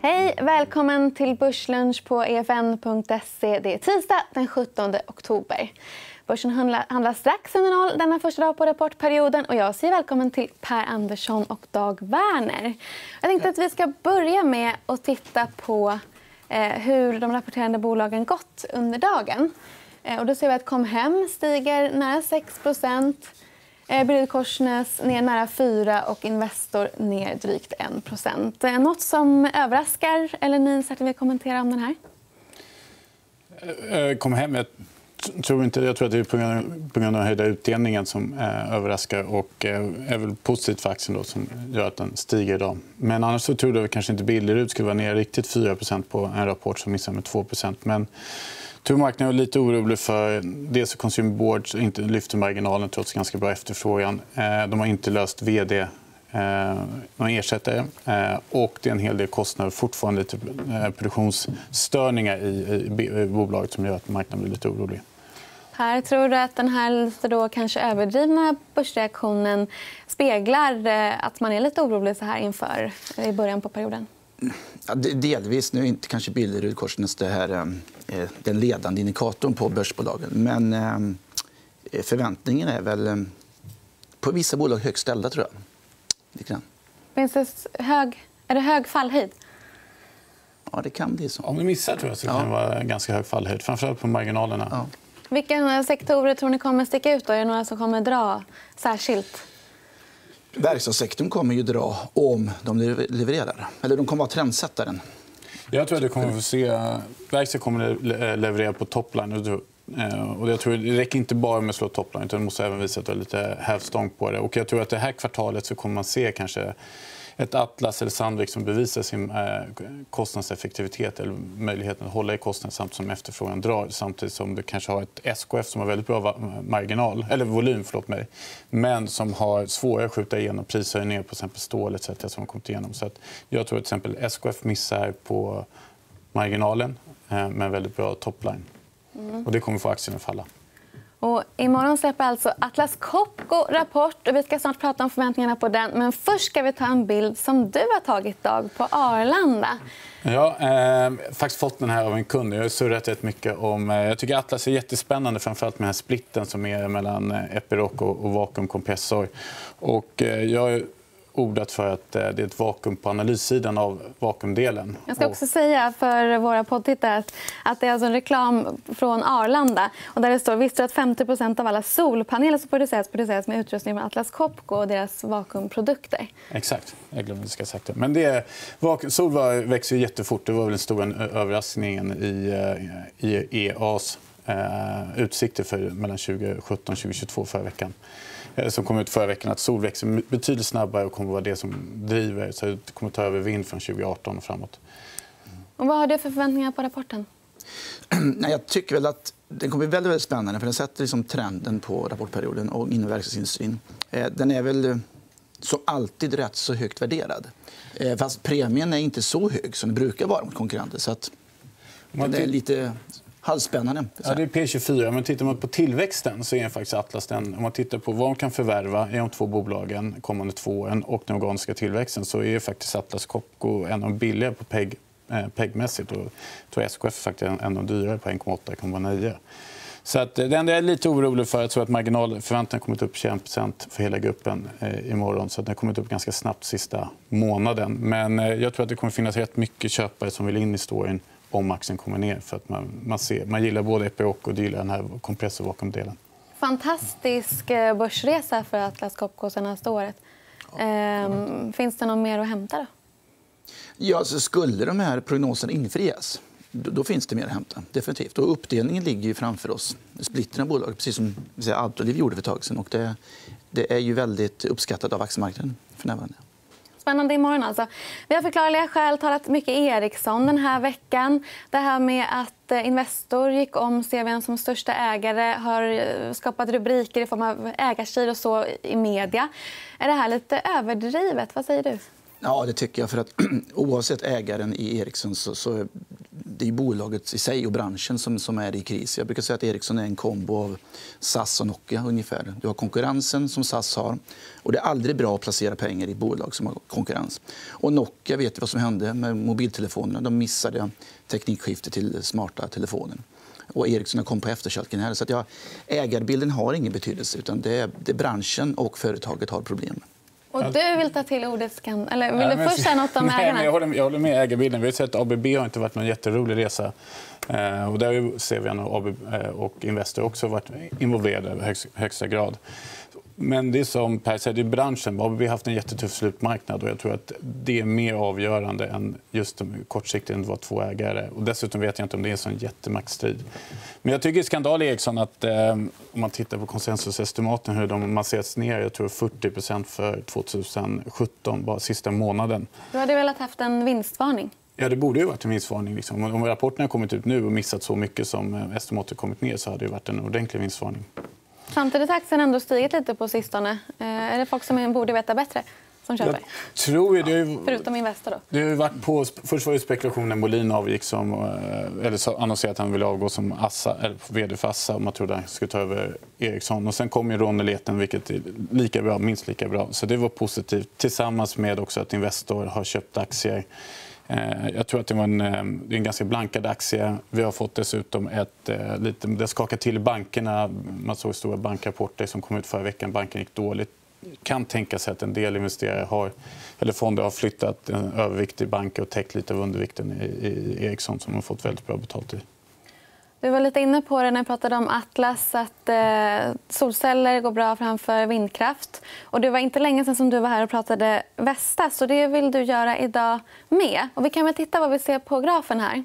Hej, välkommen till Börslunch på efn.se. Det är tisdag den 17 oktober. Börsen handlar strax under 0 denna första dag på rapportperioden. Och jag säger välkommen till Per Andersson och Dag Werner. Jag tänkte att vi ska börja med att titta på hur de rapporterande bolagen gått under dagen. Och då ser vi att Comhem stiger nära 6%. Billerud-Korsnäs ner nära 4% och Investor ner drygt 1%. Något som överraskar eller ni vill kommentera om den här? Comhem, jag tror att det är på grund av höjda utdelningen som överraskar och är väl positivt för aktien då, som gör att den stiger idag. Men annars så tror jag kanske inte Billerud skulle vara ner riktigt 4% på en rapport som missar med 2%. Men marknaden är lite orolig för dels att Consumer Board inte lyfter marginalen trots ganska bra efterfrågan. De har inte löst vd någon ersättare och det är en hel del kostnader, fortfarande lite produktionsstörningar i bolaget som gör att marknaden blir lite orolig. Här tror du att den här lite då kanske överdrivna börsreaktionen speglar att man är lite orolig så här inför i början på perioden? Ja, delvis. Nu är inte kanske Billerud-Korsnäs den ledande indikatorn på börsbolagen. Men förväntningen är väl på vissa bolag högt ställda, tror jag. Finns det är det hög fallhöjd? Ja, det kan bli så. Om du missar tror jag så kan det vara ganska hög fallhöjd. Framförallt på marginalerna. Ja. Vilka sektorer tror ni kommer sticka ut? Då? Är det några som kommer dra särskilt? Verkstadssektorn kommer ju dra om de levererar. Eller de kommer vara trendsättaren. Jag tror att du kommer att få se verkstad kommer leverera på topline. Och jag tror det räcker inte bara med att slå topline utan måste även visa att det är lite hävstång på det. Och jag tror att det här kvartalet så kommer man se kanske ett Atlas eller Sandvik som bevisar sin kostnadseffektivitet eller möjligheten att hålla i kostnaden samtidigt som efterfrågan drar. Samtidigt som du kanske har ett SKF som har väldigt bra marginal, eller volym, men som har svårare att skjuta igenom prishöjningar på exempel stål etc. som har kommit igenom. Så att jag tror att till exempel SKF missar på marginalen med väldigt bra topline. Och det kommer få aktien att falla. Och imorgon släpper alltså Atlas Copco rapport och vi ska snart prata om förväntningarna på den. Men först ska vi ta en bild som du har tagit, Dag, på Arlanda. Ja, jag har faktiskt fått den här av en kund. Jag har surrat rätt mycket om. Jag tycker Atlas är jättespännande, framförallt med den här splitten som är mellan Epiroc och vakuumkompressor. Och jag är ordat för att det är ett vakuum på analyssidan av vakuumdelen. Jag ska också säga för våra poddtittare att det är alltså en reklam från Arlanda och där det står: visste att 50% av alla solpaneler som produceras med utrustning från Atlas Copco och deras vakuumprodukter. Exakt. Jag glömde att säga det. Men sol växer jättefort. Det var väl den stora överraskningen i EAs utsikter för mellan 2017 och 2022 förra veckan. Som kom ut förra veckan att sol växer betydligt snabbare och kommer att vara det som driver. Så det kommer att ta över vind från 2018 och framåt. Och vad har du för förväntningar på rapporten? Jag tycker väl att den kommer bli väldigt spännande för den sätter liksom trenden på rapportperioden och inom verkstadsindustrin. Den är väl som alltid rätt så högt värderad. Fast premien är inte så hög som det brukar vara mot konkurrenter. Så att det är lite halvspännande. Ja, det är P24. Men tittar man på tillväxten så är faktiskt Atlas den. Om man tittar på vad man kan förvärva i de två bolagen kommande 2 åren och den organiska tillväxten så är faktiskt Atlas Copco en av de billigare på PEG-mässigt. Och jag tror SKF är faktiskt en av de dyrare på 1,8-1,9. Så att det enda jag är lite orolig för är att marginalförväntningarna kommit upp 21% för hela gruppen imorgon. Så att den har kommit upp ganska snabbt sista månaden. Men jag tror att det kommer finnas rätt mycket köpare som vill in i storyn om aktien kommer ner. För att man gillar både Epiroc och gillar den här kompressorvakuumdelen. Fantastisk börsresa för Atlas Copco senaste året. Finns det något mer att hämta då? Ja, så skulle de här prognoserna infrias, då finns det mer att hämta. Definitivt. Och uppdelningen ligger ju framför oss. Splitten av bolaget, precis som Autoliv gjorde för ett tag sedan. Och det är ju väldigt uppskattat av aktiemarknaden för närvarande. Spännande imorgon alltså. Vi har förklarliga skäl talat mycket Ericsson den här veckan. Det här med att Investor gick om CVN som största ägare har skapat rubriker i form av ägarstil och så i media. Är det här lite överdrivet? Vad säger du? Ja, det tycker jag. För att oavsett ägaren i Ericsson så det är bolaget i sig och branschen som är i kris. Jag brukar säga att Ericsson är en kombo av SAS och Nokia ungefär. Du har konkurrensen som SAS har. Och det är aldrig bra att placera pengar i bolag som har konkurrens. Och Nokia vet vad som hände med mobiltelefonerna. De missade teknikskiftet till smarta telefoner. Och Ericsson kom på efterkälken här. Så att ägarbilden har ingen betydelse, utan det är branschen och företaget har problem. Och du vill ta till ordet skandal, eller vill du först säga något om ägarna? Jag håller med ägarbilden. Vi har sett att ABB har inte varit någon jätterolig resa. Och där ser vi att ABB och Investor också varit involverade i högsta grad. Men det är som Per säger, det är branschen. ABB har haft en jättetuff slutmarknad och jag tror att det är mer avgörande än just kortsiktigt att vara två ägare. Och dessutom vet jag inte om det är en sån jättemaktstrid. Men jag tycker det är skandal i Ericsson att om man tittar på konsensusestimaten hur de masserats ner, jag tror 40% för 2017, bara sista månaden. Du hade velat haft en vinstvarning. Ja, det borde ju varit en vinstvarning. Liksom. Om rapporterna har kommit ut nu och missat så mycket som estimatet kommit ner så hade det varit en ordentlig vinstvarning. Samtidigt har aktien ändå stigit lite på sistone. Är det folk som borde veta bättre som köper? Jag tror det förutom Investor då? Det har varit på, först var det spekulationen när Molin avgick eller så annonserade att han ville avgå som vd för Assa och man trodde att han skulle ta över Ericsson. Och sen kom ju Roneleten, vilket är lika bra, minst lika bra. Så det var positivt tillsammans med också att Investor har köpt aktier. Jag tror att det var en ganska blankad aktie. Vi har fått dessutom det skakar till bankerna. Man såg stora bankrapporter som kom ut förra veckan. Banken gick dåligt. Kan tänka sig att en del investerare eller fonder har flyttat en överviktig bank och täckt lite av undervikten i Ericsson som har fått väldigt bra betalt i. Du var lite inne på det när jag pratade om Atlas, att solceller går bra framför vindkraft. Och det var inte länge sedan som du var här och pratade Vestas, så det vill du göra idag med. Och vi kan väl titta vad vi ser på grafen här.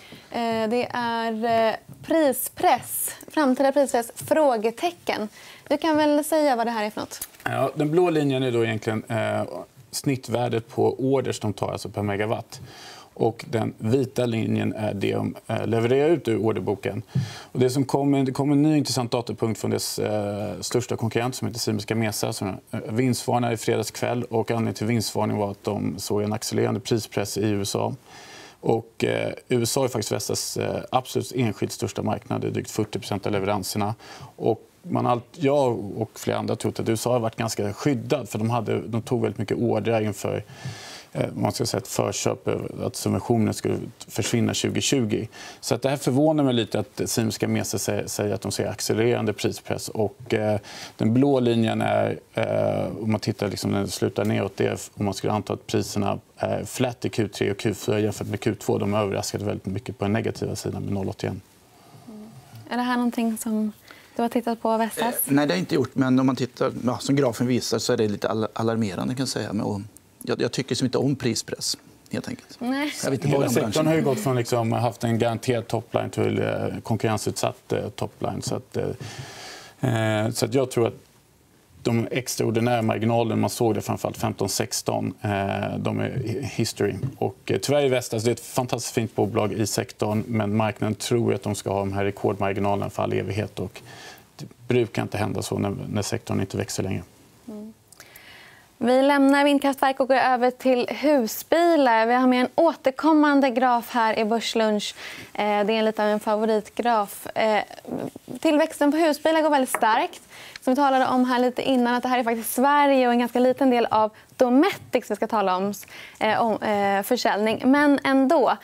Det är prispress, framtida prispress, frågetecken. Du kan väl säga vad det här är för något? Ja, den blå linjen är då egentligen snittvärdet på orders de tar, alltså per megawatt. Och den vita linjen är det de levererar ut ur orderboken. Och det kom en ny intressant datapunkt från dess största konkurrent som heter Siemens Gamesa. Som vinstvarnade i fredags kväll och anledningen till vinstvarning var att de såg en accelererande prispress i USA. Och USA är faktiskt Vestas absolut enskilt största marknad. Det är drygt 40% av leveranserna. Och jag och flera andra tror att USA har varit ganska skyddad för de tog väldigt mycket order inför man ska säga ett förköp att subventionen skulle försvinna 2020. Så att det här förvånar mig lite att Siemens Gamesa säger att de ser accelererande prispress. Och den blå linjen är, om man tittar liksom när det slutar neråt, det är om man skulle anta att priserna är flat i Q3 och Q4 jämfört med Q2. De överraskade väldigt mycket på den negativa sidan med 0,81. Är det här någonting som du har tittat på Vestas? Nej, det har jag inte gjort. Men om man tittar, som grafen visar så är det lite alarmerande kan jag säga. Jag tycker inte om prispress, helt enkelt. Nej. Hela sektorn har ju gått från haft en garanterad topline till konkurrensutsatt topline. Så att jag tror att de extraordinära marginalerna man såg det framförallt 15-16, de är history. Och tyvärr är Vestas det är ett fantastiskt fint bolag i sektorn, men marknaden tror att de ska ha de här rekordmarginalerna för all evighet. Och det brukar inte hända så när sektorn inte växer längre. Mm. Vi lämnar vindkraftverk och går över till husbilar. Vi har med en återkommande graf här i Börslunch. Det är lite av en favoritgraf. Tillväxten på husbilar går väldigt starkt. Som vi talade om här lite innan, att det här är faktiskt Sverige och en ganska liten del av Dometic vi ska tala om försäljning. Men ändå.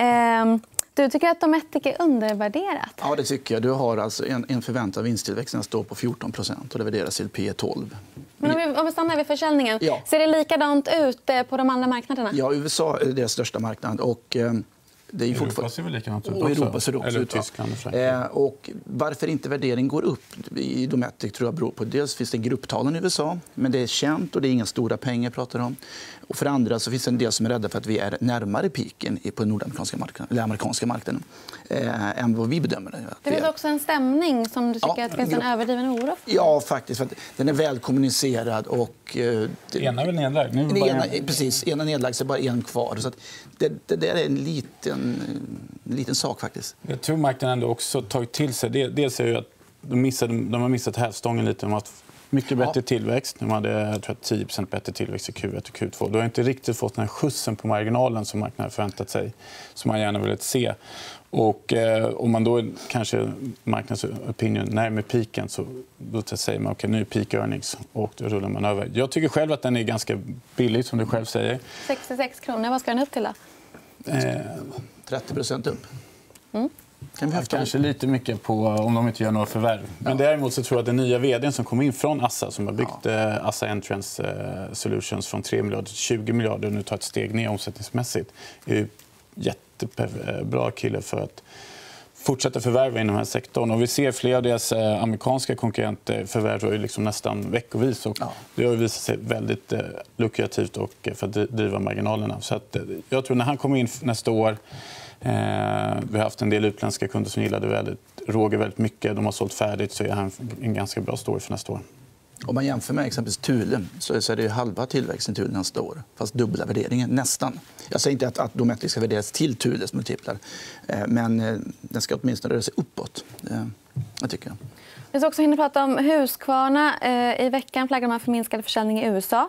Du tycker att Dometic är undervärderat? Ja, det tycker jag. Du har alltså en förväntad vinsttillväxt som står på 14% och det värderas till P12. Men om vi stannar vid försäljningen, ja. Ser det likadant ut på de andra marknaderna? Ja, USA är deras största marknad. Och det är ju Europa ser väl likadant ut också. Europa ser också ut. Tyskland och varför inte värderingen går upp i Dometic tror jag beror på dels finns det grupptalen i USA, men det är känt och det är inga stora pengar pratar om. Och för andra så finns det en del som är rädda för att vi är närmare piken på den nordamerikanska marknaden eller amerikanska marknaden än vad vi bedömer det. Det finns också en stämning som du tycker att det finns en överdriven oro för? Ja, faktiskt. För att den är väl kommunicerad och ena är väl nedlagd. Precis, ena nedlagd så är bara en kvar. Så att det där är en liten sak faktiskt. Jag tror marknaden ändå också tagit till sig. Dels är ju att de har missat hävstången lite. De har haft Mycket bättre tillväxt. De hade, jag tror, 10% bättre tillväxt i Q1 och Q2. Du har inte riktigt fått den här skjutsen på marginalen som marknaden förväntat sig, som man gärna vill se. Och om man då kanske marknadsopinion närmare piken, så då säger man okej, nu är peak earnings och då rullar man över. Jag tycker själv att den är ganska billig, som du själv säger. 66 kronor. Vad ska den upp till då? 30% upp. Kanske lite mycket på om de inte gör några förvärv. Men däremot så tror jag att den nya vdn som kom in från Assa, som har byggt Assa Entrance Solutions från 3 miljarder till 20 miljarder och nu tar ett steg ner omsättningsmässigt, är ju jättebra kille för att fortsätta förvärva inom den här sektorn. Och vi ser flera av deras amerikanska konkurrenter förvärvar ju liksom nästan veckovis. Och det har visat sig väldigt lukrativt och för att driva marginalerna. Så att, jag tror när han kommer in nästa år, vi har haft en del utländska kunder som gillade Roger väldigt mycket. De har sålt färdigt, så är han en ganska bra story för nästa år. Om man jämför med exempelvis Thule, så är det halva tillväxten i Thule nästa år. Fast dubbla värderingen, nästan. Jag säger inte att Dometic ska värderas till Thules multiplar. Men den ska åtminstone röra sig uppåt. Det tycker jag. Vi ska också hinna prata om Husqvarna. I veckan flaggar man för minskad försäljning i USA.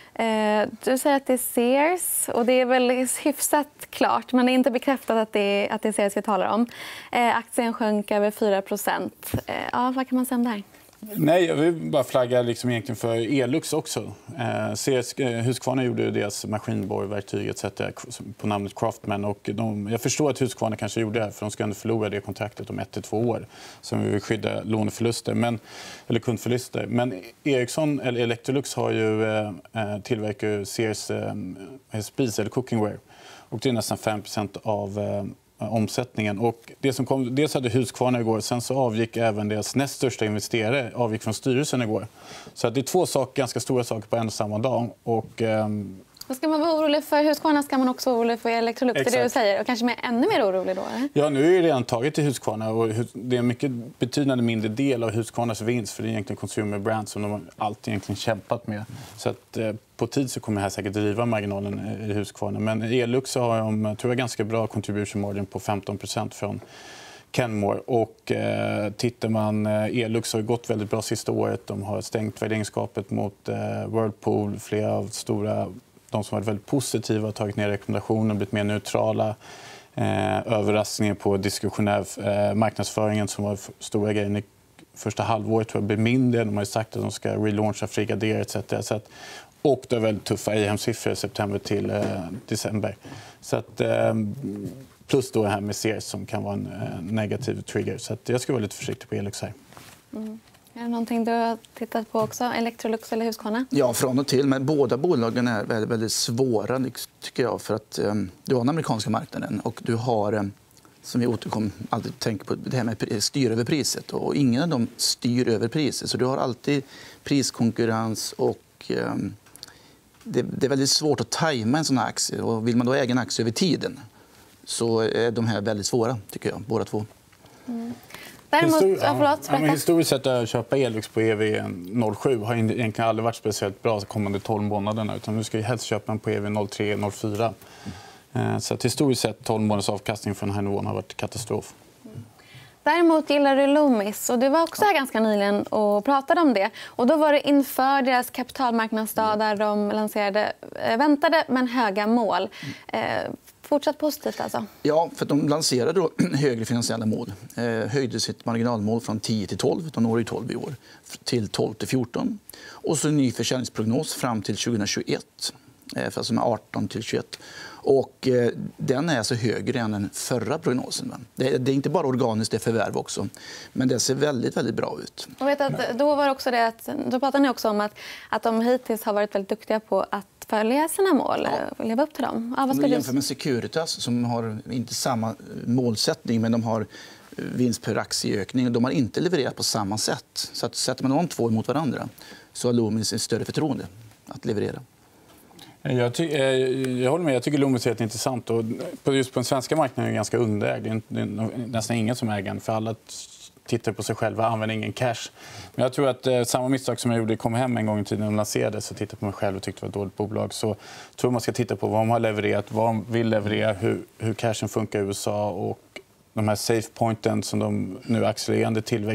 Du säger att det är Sears, och det är väl hyfsat klart, men det är inte bekräftat att det är Sears vi talar om. Aktien sjönk över 4%. Vad kan man säga om det här? Nej, jag vill bara flagga liksom egentligen för Elux också. Husqvarna gjorde deras maskinborrverktyg etc. på namnet Craftman. Och jag förstår att Husqvarna kanske gjorde det här, för de ska ändå förlora det kontraktet om 1-2 år. Som vi vill skydda låneförluster, eller kundförluster. Men Ericsson eller Electrolux har ju tillverkat Sears spis eller cookingware. Och det är nästan 5% av omsättningen. Och det som kom, dels hade Husqvarna igår, sen så avgick även deras näst största investerare avgick från styrelsen igår. Så att det är 2 ganska stora saker på en och samma dag. Och, ska man vara orolig för Husqvarna, ska man också vara orolig för Electrolux. Det är det du säger. Och kanske ännu mer orolig då? Eller? Ja, nu är det redan taget till Husqvarna. Och det är en mycket betydande mindre del av Husqvarnas vinst, för det är egentligen consumer brand som de alltid egentligen kämpat med. Så att på tid så kommer det här säkert driva marginalen i Husqvarna. Men Elux har tror jag, ganska bra contribution margin på 15% från Kenmore. Och tittar man, Elux har gått väldigt bra sista året. De har stängt värderingsgapet mot Whirlpool. Flera av de som varit väldigt positiva har tagit ner rekommendationer, blivit mer neutrala. Överraskningar på diskretionär marknadsföringen som var stora grejen i första halvåret tror jag blir mindre. De har ju sagt att de ska relauncha Frigader etc. Och det är väldigt tuffa EM-siffror september till december. Så att, plus då det här med Sears som kan vara en negativ trigger. Så att jag ska vara lite försiktig på Elux här. Är det någonting du har tittat på också? Electrolux eller Husqvarna? Ja, från och till. Men båda bolagen är väldigt, väldigt svåra, tycker jag. För att du har den amerikanska marknaden och du har, som vi återkommer alltid tänker på, det här med styr över priset. Och ingen av dem styr över priset. Så du har alltid priskonkurrens och det är väldigt svårt att tajma en sån här aktie. Och vill man då äga en aktie över tiden så är de här väldigt svåra, tycker jag, båda två. Historiskt sett att köpa Elux på EV07 har egentligen aldrig varit speciellt bra de kommande 12 månaderna. Utan du ska helst köpa den på EV03-04. Så att historiskt sett 12 månaders avkastning från den här nivån har varit katastrof. Däremot gillar du Loomis, och du var också här ganska nyligen och pratade om det. Och då var det inför deras kapitalmarknadsdag där de lanserade väntade men höga mål. Fortsatt positivt alltså? Ja, för de lanserade då högre finansiella mål. Höjde sitt marginalmål från 10 till 12, de når ju 12 i år, till 12 till 14. Och så en ny försäljningsprognos fram till 2021, alltså med 18 till 21. Och den är alltså högre än den förra prognosen. Det är inte bara organiskt, det är förvärv också. Men det ser väldigt, väldigt bra ut. Och vet att då var också det att, då pratade ni också om att de hittills har varit väldigt duktiga på att följa sina mål och leva upp till dem. Om du jämför med Securitas som har inte samma målsättning, men de har vinst per aktieökning. De har inte levererat på samma sätt. Så att sätter man de två emot varandra så har Loomis ett större förtroende att leverera. Jag håller med. Jag tycker Loomis är helt intressant. Och just på den svenska marknaden är det ganska underägd. Det är nästan ingen som äger den. För alla tittar på sig själva, använder ingen cash. Men jag tror att samma misstag som jag gjorde kom hem en gång i tiden och lanserade, så tittade på mig själv och tyckte det var ett dåligt bolag. Så tror man ska titta på vad de har levererat, vad de vill leverera, hur cashen funkar i USA och de här safe pointen som de nu accelererande tillväxt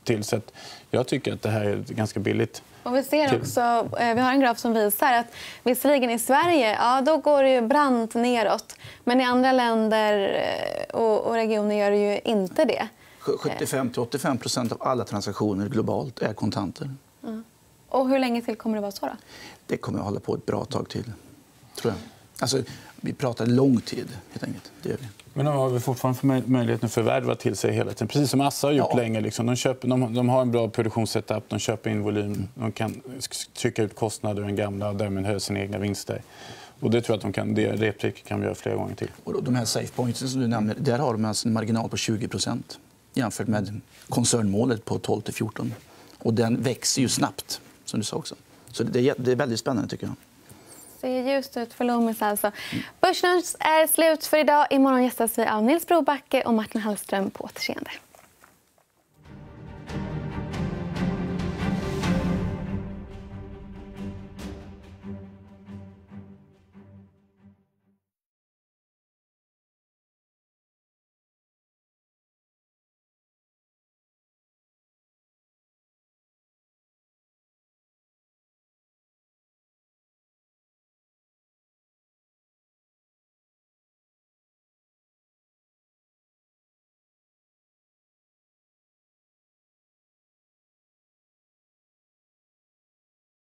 till. Så att jag tycker att det här är ganska billigt. Och vi ser också, vi har en graf som visar att visserligen i Sverige, då går det ju brant neråt. Men i andra länder och regioner gör det ju inte det. 75-85% av alla transaktioner globalt är kontanter. Mm. Och hur länge till kommer det vara så då? Det kommer att hålla på ett bra tag till, tror jag. Alltså, vi pratar lång tid, helt enkelt. Det gör vi. Men de har vi fortfarande möjligheten att förvärva till sig hela tiden. Precis som Assa har gjort länge. Liksom. De har en bra produktionssetup, de köper in volym, de kan trycka ut kostnader ur den gamla och därmed höja sina egna vinster. Och det tror jag att de kan, det replik kan vi göra flera gånger till. Och de här safe pointsen som du nämner, där har de alltså en marginal på 20% jämfört med koncernmålet på 12-14%. Och den växer ju snabbt, som du sa också. Så det är väldigt spännande, tycker jag. Det ser ljust ut för Loomis alltså. Börslunch är slut för idag. Imorgon gästas vi av Nils Brobacke och Martin Hallström på återseende.